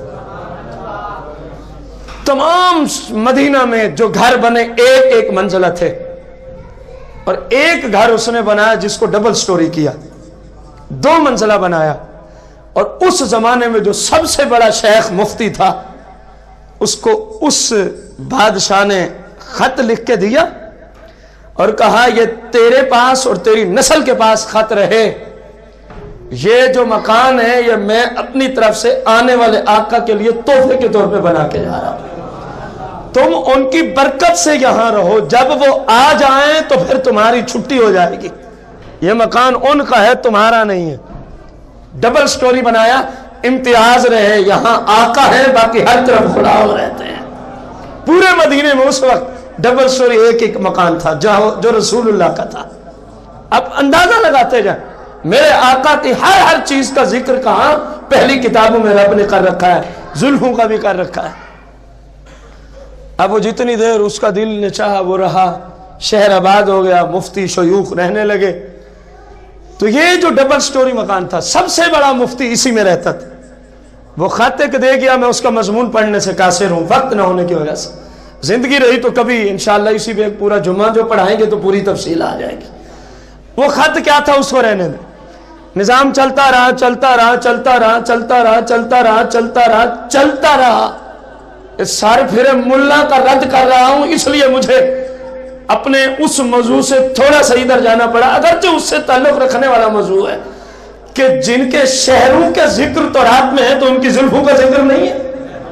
تمام مدینہ میں جو گھر بنے ایک ایک منزلہ تھے, اور ایک گھر اس نے بنایا جس کو ڈبل سٹوری کیا, دو منزلہ بنایا. اور اس زمانے میں جو سب سے بڑا شیخ مفتی تھا, اس کو اس بادشاہ نے خط لکھ کے دیا اور کہا یہ تیرے پاس اور تیری نسل کے پاس خط رہے, یہ جو مکان ہے یہ میں اپنی طرف سے آنے والے آقا کے لیے تحفے کے طور پہ بنا کے جا رہا ہوں. تم ان کی برکت سے یہاں رہو, جب وہ آ جائیں تو پھر تمہاری چھٹی ہو جائے گی. یہ مکان ان کا ہے, تمہارا نہیں ہے. ڈبل سٹوری بنایا, امتیاز رہے, یہاں آقا ہے, باقی ہر طرف غلام رہتے ہیں. پورے مدینے میں اس وقت ڈبل سٹوری ایک ایک مکان تھا جو رسول اللہ کا تھا. اب اندازہ لگاتے جائیں, میرے آقا کی ہر ہر چیز کا ذکر کہاں؟ پہلی کتابوں میں رب نے کر رکھا ہے, زلفوں کا بھی کر رکھا ہے. اب وہ جتنی دیر اس کا دل نے چاہا وہ رہا, شہر آباد ہو گیا, مفتی شیوخ رہنے لگے. تو یہ جو ڈبل سٹوری مکان تھا, سب سے بڑا مفتی اسی میں رہتا تھا. وہ خط ایک دے گیا, میں اس کا مضمون پڑھنے سے قاصر ہوں وقت نہ ہونے کی وجہ سے. زندگی رہی تو کبھی انشاءاللہ اسی پہ ایک پورا جمعہ جو پڑھائیں گے تو پوری تفصیل آ جائے گی. وہ خط کیا تھا اس کو رہنے میں. نظام چلتا رہا چلتا رہا چلتا رہا چلتا رہا چلتا رہا چلتا رہا چلتا رہا. سار پھر ملا کا رد کر رہا ہوں, اس لیے مجھے اپنے اس موضوع سے تھوڑا سا ادھر جانا پڑا, اگرچہ اس سے تعلق رکھنے والا موضوع ہے کہ جن کے شہروں کے ذکر تو رات میں ہے تو ان کی زلفوں کا ذکر نہیں ہے.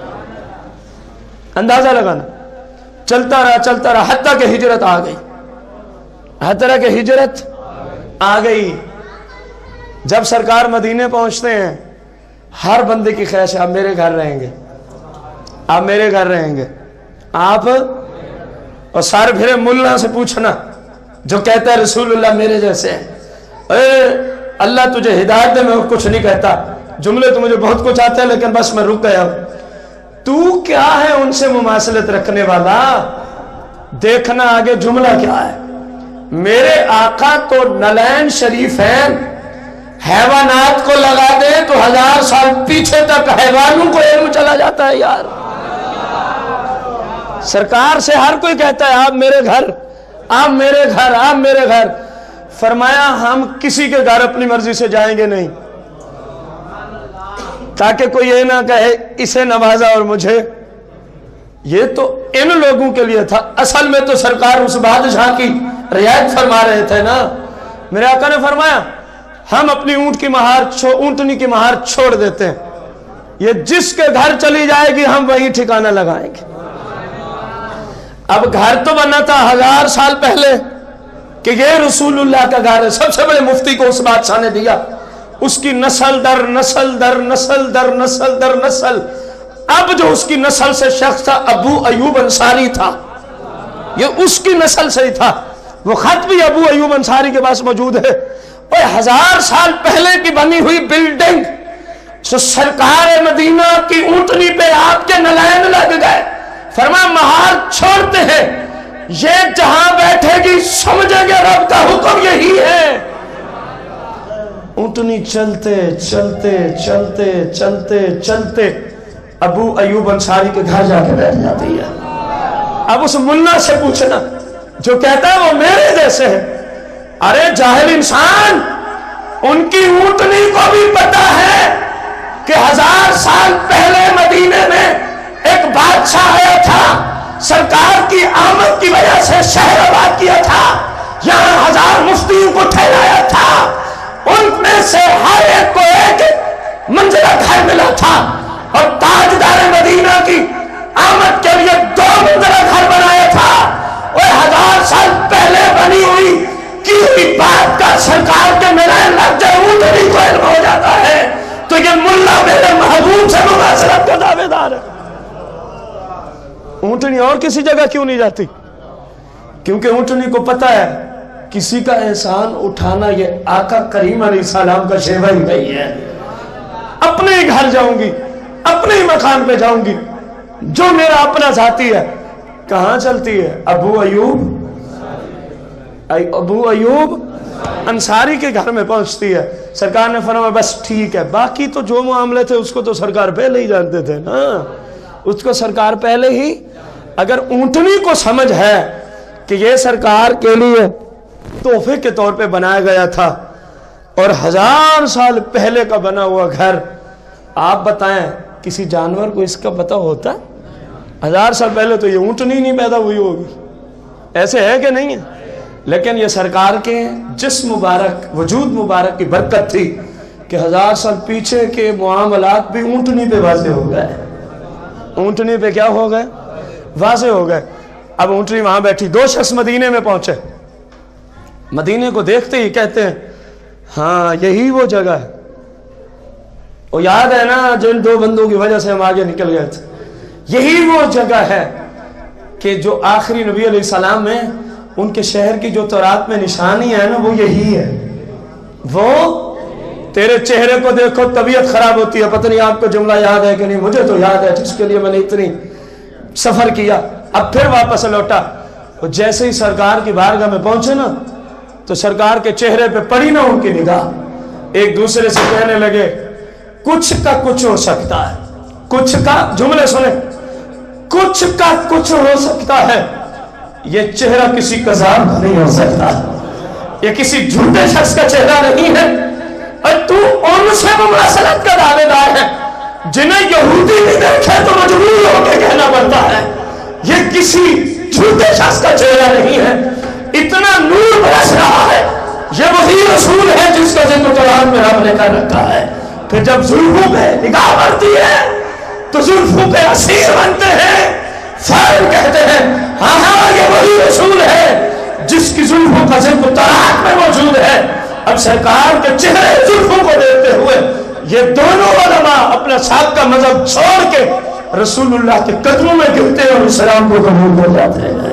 اندازہ لگانا. چلتا رہا چلتا رہا حتیٰ کہ ہجرت آ گئی, حتیٰ کہ ہجرت آ گئی. جب سرکار مدینے پہنچتے ہیں, ہر بندے کی خواہش ہے آپ میرے گھر رہیں گے, آپ میرے گھر رہیں گے آپ. اور سارے پھرے ملا سے پوچھنا جو کہتا ہے رسول اللہ میرے جیسے ہیں, اے اللہ تجھے ہدایت دے, میں کچھ نہیں کہتا, جملے تو مجھے بہت کچھ آتے ہیں لیکن بس میں رک گیا. تو کیا ہے ان سے مماثلت رکھنے والا؟ دیکھنا آگے جملہ کیا ہے. میرے آقا تو نلین شریف ہیں, حیوانات کو لگا دے تو ہزار سال پیچھے تک حیوانوں کو علم چلا جاتا ہے. یار سرکار سے ہر کوئی کہتا ہے آپ میرے گھر, آپ میرے گھر, آپ میرے گھر. فرمایا ہم کسی کے گھر اپنی مرضی سے جائیں گے نہیں, تاکہ کوئی یہ نہ کہے اسے نوازا اور مجھے. یہ تو ان لوگوں کے لیے تھا, اصل میں تو سرکار اس بادشاہ کی رعایت فرما رہے تھے نا. میرے آقا نے فرمایا ہم اپنی اونٹ کی مہار اونٹنی کی مہار چھوڑ دیتے ہیں, یہ جس کے گھر چلی جائے گی ہم وہی ٹھکانہ لگائیں گے. اب گھر تو بنا تھا ہزار سال پہلے کہ یہ رسول اللہ کا گھر ہے. سب سے بڑے مفتی کو اس بادشاہ نے دیا, اس کی نسل در نسل در نسل در نسل در نسل. اب جو اس کی نسل سے شخص تھا ابو ایوب انصاری تھا, یہ اس کی نسل سے ہی تھا. وہ خط بھی ابو ایوب انصاری کے پاس موجود ہے. اور ہزار سال پہلے کی بنی ہوئی بلڈنگ, جو سرکار مدینہ کی اونٹنی پہ آپ کے نلائن لگ گئے, فرمایا مہار چھوڑتے ہیں, یہ جہاں بیٹھے گی سمجھیں گے رب کا حکم یہی ہے. اونٹنی چلتے چلتے چلتے چلتے چلتے ابو ایوب انصاری کے گھر جا کے بیٹھ جاتی ہے. اب اس ملا سے پوچھنا جو کہتا ہے وہ میرے جیسے ہے, ارے جاہل انسان, ان کی اونٹنی کو بھی پتا ہے کہ ہزار سال پہلے مدینے میں ایک بادشاہ آیا تھا, سرکار کی آمد کی وجہ سے شہر آباد کیا تھا, یہاں ہزار مفتیوں کو ٹھہرایا تھا, ان میں سے ہر ایک کو ایک منزلہ گھر ملا تھا, اور تاجدار مدینہ کی آمد کے لیے دو منزلہ گھر بنایا تھا. اور ہزار سال پہلے بنی ہوئی کی ہوئی بات کا سرکار کے میرے لگ جائے اونٹنی کو علم ہو جاتا ہے, تو یہ ملا میرے محبوب سے مباشرت کا دعوے دار ہے۔ اونٹنی اور کسی جگہ کیوں نہیں جاتی؟ کیونکہ اونٹنی کو پتہ ہے کسی کا احسان اٹھانا یہ آقا کریم علیہ السلام کا شیوا ہی نہیں ہے۔ اپنے ہی گھر جاؤں گی، اپنے ہی مکان پہ جاؤں گی، جو میرا اپنا ذاتی ہے۔ کہاں چلتی ہے؟ ابو ایوب ابو ایوب انصاری کے گھر میں پہنچتی ہے۔ سرکار نے فرمایا بس ٹھیک ہے، باقی تو جو معاملے تھے اس کو تو سرکار پہلے ہی جانتے تھے نا، اس کو سرکار پہلے ہی۔ اگر اونٹنی کو سمجھ ہے کہ یہ سرکار کے لیے تحفے کے طور پہ بنایا گیا تھا اور ہزار سال پہلے کا بنا ہوا گھر، آپ بتائیں کسی جانور کو اس کا پتہ ہوتا؟ ہزار سال پہلے تو یہ اونٹنی نہیں پیدا ہوئی ہوگی، ایسے ہے کہ نہیں ہے؟ لیکن یہ سرکار کے جس مبارک وجود مبارک کی برکت تھی کہ ہزار سال پیچھے کے معاملات بھی اونٹنی پہ واضح ہو گئے، اونٹنی پہ کیا ہو گئے؟ واضح ہو گئے۔ اب اونٹنی وہاں بیٹھی، دو شخص مدینے میں پہنچے، مدینے کو دیکھتے ہی کہتے ہیں ہاں یہی وہ جگہ ہے۔ وہ یاد ہے نا جن دو بندوں کی وجہ سے ہم آگے نکل گئے تھے، یہی وہ جگہ ہے کہ جو آخری نبی علیہ السلام میں ان کے شہر کی جو تورات میں نشانی ہے نا وہ یہی ہے۔ وہ تیرے چہرے کو دیکھو طبیعت خراب ہوتی ہے، پتہ نہیں آپ کو جملہ یاد ہے کہ نہیں، مجھے تو یاد ہے جس کے لیے میں نے اتنی سفر کیا۔ اب پھر واپس لوٹا، جیسے ہی سرکار کی بارگاہ میں پہنچے نا تو سرکار کے چہرے پہ پڑی نا ان کی نگاہ، ایک دوسرے سے کہنے لگے کچھ کا کچھ ہو سکتا ہے، کچھ کا، جملے سنیں، کچھ کا کچھ ہو سکتا ہے، یہ چہرہ کسی قذاب کا نہیں ہو سکتا، یہ کسی جھوٹے شخص کا چہرہ نہیں ہے، اور تو ان سے مماثلت کا دعوے دار ہے جنہیں یہودی نہیں دیکھے تو مجبور ہو کے کہنا پڑتا ہے یہ کسی جھوٹے شخص کا چہرہ نہیں ہے، اتنا نور برس رہا ہے، یہ وہی رسول ہے جس کا ذکر قرآن میں رب نے کر رکھا ہے۔ پھر جب زلفوں پہ نگاہ پڑتی ہے تو زلفوں پہ اسیر بنتے ہیں، فائل کہتے ہیں ہاں ہاں یہ وہی رسول ہے جس کی زلفوں کا ذکر تورات میں موجود ہے۔ اب سرکار کے چہرے زلفوں کو دیکھتے ہوئے یہ دونوں علماء اپنا سابقہ مذہب چھوڑ کے رسول اللہ کے قدموں میں گرتے اور اسلام کو قبول کر جاتے ہیں۔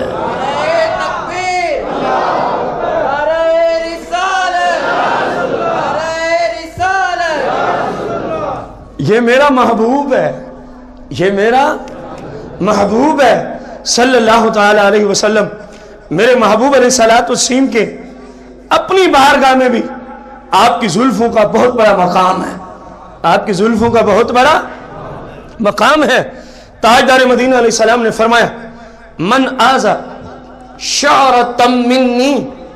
یہ میرا محبوب ہے، یہ میرا محبوب ہے صلی اللہ تعالی علیہ وسلم۔ میرے محبوب علیہ الصلوۃ والسلام کے اپنی بارگاہ میں بھی آپ کی زلفوں کا بہت بڑا مقام ہے، آپ کی زلفوں کا بہت بڑا مقام ہے۔ تاجدار مدینہ علیہ السلام نے فرمایا من آذا شعرۃ منی،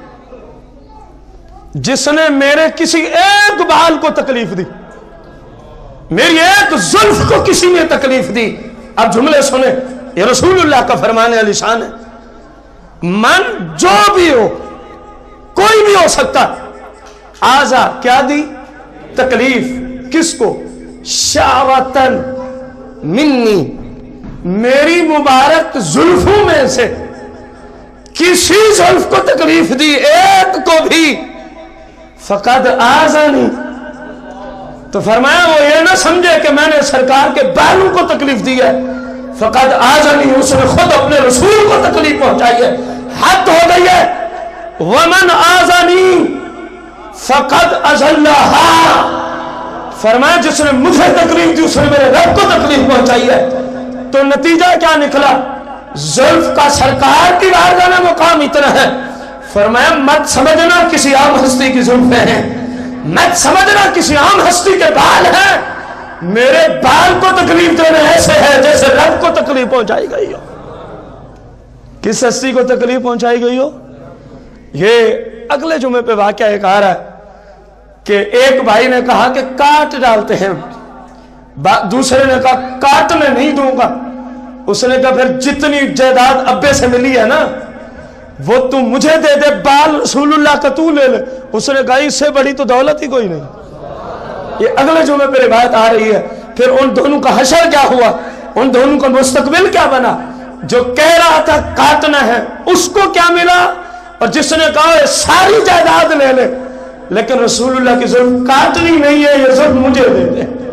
جس نے میرے کسی ایک بال کو تکلیف دی، میری ایک زلف کو کسی نے تکلیف دی۔ اب جملے سنیں، یہ رسول اللہ کا فرمانے علی شان ہے، من جو بھی ہو، کوئی بھی ہو سکتا، آزا کیا دی؟ تکلیف، کس کو؟ شعرتن منی، میری مبارک زلفوں میں سے کسی زلف کو تکلیف دی، ایک کو بھی، فقد آزانی، تو فرمایا وہ یہ نہ سمجھے کہ میں نے سرکار کے بالوں کو تکلیف دی ہے، فقد آزانی، اس نے خود اپنے رسول کو تکلیف پہنچائی ہے، حد ہو گئی ہے۔ ومن آزانی فقد اذلھا، فرمایا جس نے مجھے تکلیف دی اس نے میرے رب کو تکلیف پہنچائی ہے۔ تو نتیجہ کیا نکلا؟ زلف کا سرکار کی بارگاہ میں مقام اتنا ہے، فرمایا مت سمجھنا کسی عام ہستی کی زلفیں ہیں، مت سمجھنا کسی عام ہستی کے بال ہیں، میرے بال کو تکلیف دینا ایسے ہے جیسے رب کو تکلیف پہنچائی گئی ہو۔ کس ہستی کو تکلیف پہنچائی گئی ہو؟ یہ اگلے جمعے پہ واقعہ ایک آ رہا ہے کہ ایک بھائی نے کہا کہ کاٹ ڈالتے ہیں، دوسرے نے کہا کاٹنے نہیں دوں گا، اس نے کہا پھر جتنی جائیداد ابے سے ملی ہے نا وہ تم مجھے دے دے، بال رسول اللہ کا تو لے لے۔ اس نے کہا اس سے بڑی تو دولت ہی کوئی نہیں۔ یہ اگلے جمعے پہ روایت آ رہی ہے۔ پھر ان دونوں کا حشر کیا ہوا، ان دونوں کا مستقبل کیا بنا؟ جو کہہ رہا تھا کاٹنا ہے اس کو کیا ملا، اور جس نے کہا ساری جائیداد لے لے، لیکن رسول اللہ کی ظلم کاٹنی نہیں ہے، یہ ظلم مجھے دے دے۔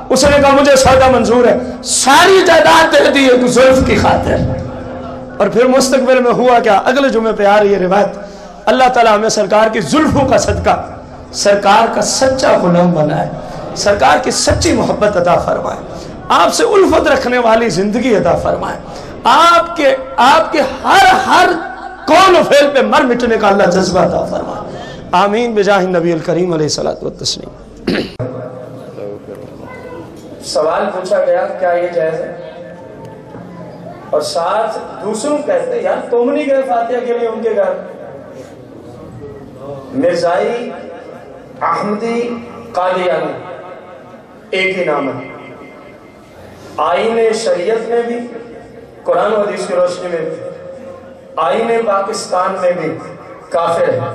اس نے کہا مجھے سودا منظور ہے، ساری جائیداد دے دی ہے تو زلف کی خاطر۔ اور پھر مستقبل میں ہوا کیا؟ اگلے جمعے پہ آ رہی ہے روایت، اللہ تعالیٰ ہمیں سرکار کی زلفوں کا صدقہ سرکار کا سچا غلام بنائے، سرکار کی سچی محبت عطا فرمائے، آپ سے الفت رکھنے والی زندگی عطا فرمائے، آپ کے آپ کے ہر ہر قول و فعل پہ مر مٹنے کا اللہ جذبہ عطا فرمائے، آمین بجاہ النبی الکریم علیہ الصلوۃ والتسلیم۔ سوال پوچھا گیا کیا یہ جائز ہے؟ اور ساتھ دوسروں کہتے یار تم نہیں گئے فاتحہ کے لیے ان کے گھر؟ مرزائی، احمدی، قادیانی ایک ہی نام ہے، آئین شریعت میں بھی، قرآن و حدیث کی روشنی میں بھی، آئین پاکستان میں بھی کافر ہے۔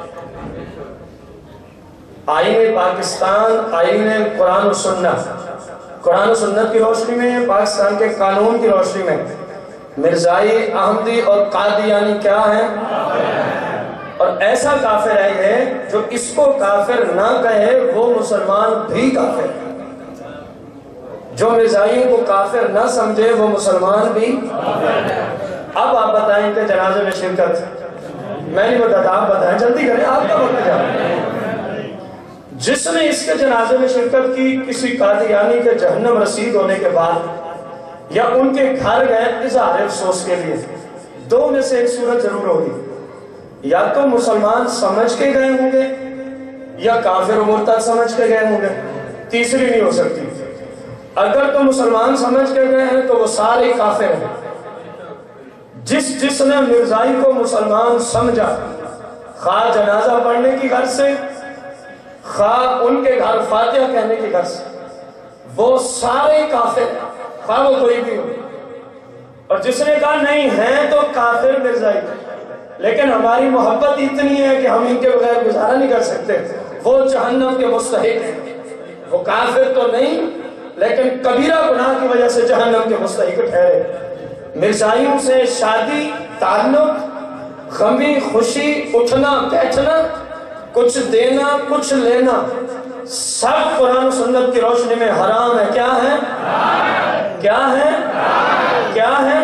آئین پاکستان، آئین قرآن و سنت، قرآن و سنت کی روشنی میں، پاکستان کے قانون کی روشنی میں مرزائی، احمدی اور قادیانی کیا ہیں؟ اور ایسا کافر ہے یہ جو اس کو کافر نہ کہے وہ مسلمان بھی کافر ہے، جو مرزائیوں کو کافر نہ سمجھے وہ مسلمان بھی۔ اب آپ بتائیں کہ جنازے میں شرکت، میں نہیں بتاتا آپ بتائیں، جلدی کریں آپ کا وقت جا رہا ہے۔ جس نے اس کے جنازے میں شرکت کی کسی قادیانی کے جہنم رسید ہونے کے بعد یا ان کے گھر گئے اظہار افسوس کے لیے، دو میں سے ایک صورت ضرور ہوگی، یا تو مسلمان سمجھ کے گئے ہوں گے یا کافر و مرتد سمجھ کے گئے ہوں گے، تیسری نہیں ہو سکتی۔ اگر تو مسلمان سمجھ کے گئے ہیں تو وہ سارے کافر ہیں۔ جس جس نے مرزائی کو مسلمان سمجھا، خواہ جنازہ پڑھنے کی غرض سے، خواہ ان کے گھر فاتحہ کہنے کی غرض سے، وہ سارے کافر ہیں، خواہ وہ کوئی بھی ہو۔ اور جس نے کہا نہیں ہیں تو کافر مرزائی، لیکن ہماری محبت اتنی ہے کہ ہم ان کے بغیر گزارا نہیں کر سکتے، وہ جہنم کے مستحق ہیں۔ وہ کافر تو نہیں لیکن کبیرہ گناہ کی وجہ سے جہنم کے مستحق ٹھہرے۔ مرزائیوں سے شادی، تعلق، غمی، خوشی، اٹھنا بیٹھنا، کچھ دینا کچھ لینا، سب قرآن و سنت کی روشنی میں حرام ہے۔ کیا ہے؟ کیا ہے؟ کیا ہے؟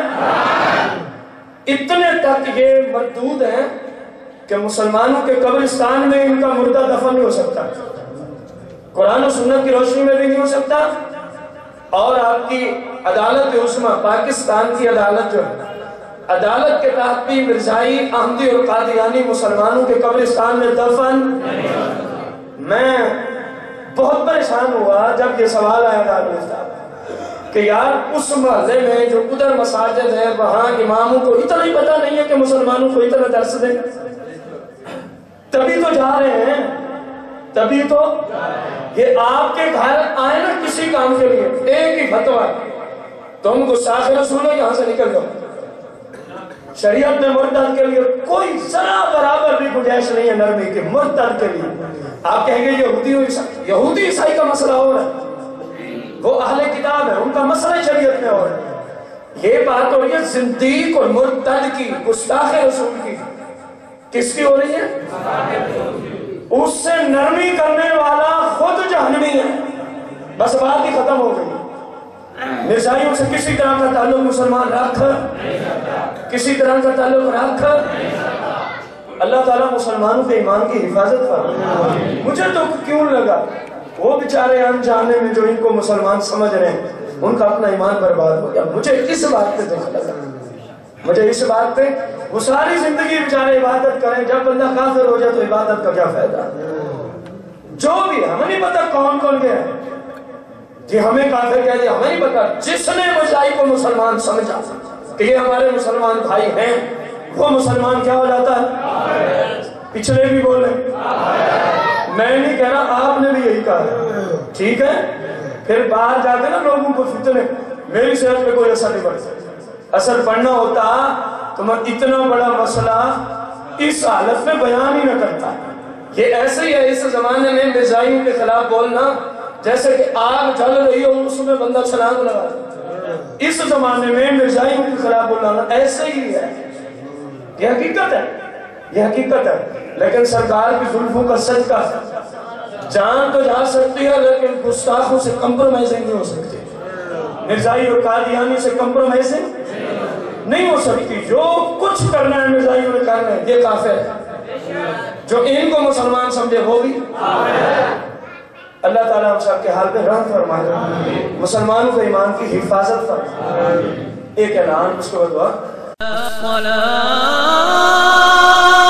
اتنے تک یہ مردود ہیں کہ مسلمانوں کے قبرستان میں ان کا مردہ دفن نہیں ہو سکتا، قرآن و سنت کی روشنی میں بھی نہیں ہو سکتا، اور آپ کی عدالت عظمیٰ پاکستان کی عدالت جو ہے، عدالت کے تحت بھی مرزائی، احمدی اور قادیانی مسلمانوں کے قبرستان میں دفن۔ میں بہت پریشان ہوا جب یہ سوال آیا تھا کہ یار اس محلے میں جو ادھر مساجد ہے وہاں اماموں کو اتنا ہی پتہ نہیں ہے کہ مسلمانوں کو اتنا درس دیں، تبھی تو جا رہے ہیں، تبھی تو یہ آپ کے گھر آئے نا کسی کام کے لیے، ایک ہی فتویٰ، تم گستاخ رسول ہو یہاں سے نکل جاؤ۔ شریعت میں مرتد کے لیے کوئی ذرا برابر بھی گنجائش نہیں ہے نرمی کی، مرتد کے لیے آپ کہیں گے یہودی یہودی عیسائی کا مسئلہ ہو رہا ہے، وہ اہل کتاب ہے، ان کا مسئلہ شریعت میں ہو رہا ہے۔ یہ بات ہو رہی ہے زندیق اور مرتد کی، گستاخ رسول کی، کس کی ہو رہی ہے؟ اس سے نرمی کرنے والا خود جہنمی ہے، بس بات ہی ختم ہو گئی۔ مرزائیوں سے کسی طرح کا تعلق مسلمان رکھ، کسی طرح کا تعلق رکھ، اللہ تعالیٰ مسلمانوں کے ایمان کی حفاظت فرمائے۔ مجھے تو کیوں لگا وہ بیچارے انجانے میں جو ان کو مسلمان سمجھ رہے ہیں ان کا اپنا ایمان برباد ہو گیا۔ مجھے اس بات پہ دکھ لگا، مجھے اس بات پہ، وہ ساری زندگی بیچارے عبادت کریں، جب بندہ کافر ہو جائے تو عبادت کا کیا فائدہ؟ جو بھی ہمیں نہیں پتا کون کون گیا جی ہمیں کافر کہہ دیا، ہمیں نہیں پتا، جس نے مرزائی کو مسلمان سمجھا کہ یہ ہمارے مسلمان بھائی ہیں وہ مسلمان کیا ہو جاتا ہے؟ پچھلے بھی بولے، میں نہیں کہہ رہا، آپ نے بھی یہی کہا، ٹھیک ہے؟ پھر باہر جا کے نا لوگوں کو فتنے، میری صحت پہ کوئی اثر نہیں پڑتا، اثر پڑنا ہوتا تو میں اتنا بڑا مسئلہ اس حالت میں بیان ہی نہ کرتا۔ یہ ایسے ہی ہے اس زمانے میں مرزائیوں کے خلاف بولنا جیسے کہ آگ جل رہی ہو اس میں بندہ چھلانگ لگا دے، اس زمانے میں مرزائیوں کے خلاف بولنا ایسے ہی ہے، یہ حقیقت ہے، یہ حقیقت ہے۔ لیکن سرکار کی زلفوں کا صدقہ جان تو جا سکتی ہے لیکن گستاخوں سے کمپرومائزنگ نہیں ہو سکتی، مرزائی اور قادیانی سے کمپرومائزنگ نہیں ہو سکتی۔ جو کچھ کرنا ہے مرزائیوں نے کرنا ہے، یہ کافر ہے۔ جو ان کو مسلمان سمجھے وہ بھی۔ اللہ تعالیٰ ہم سب کے حال پہ رحم فرمائے، مسلمانوں کے ایمان کی حفاظت فرمائے۔ ایک اعلان، اس کے بعد دعا۔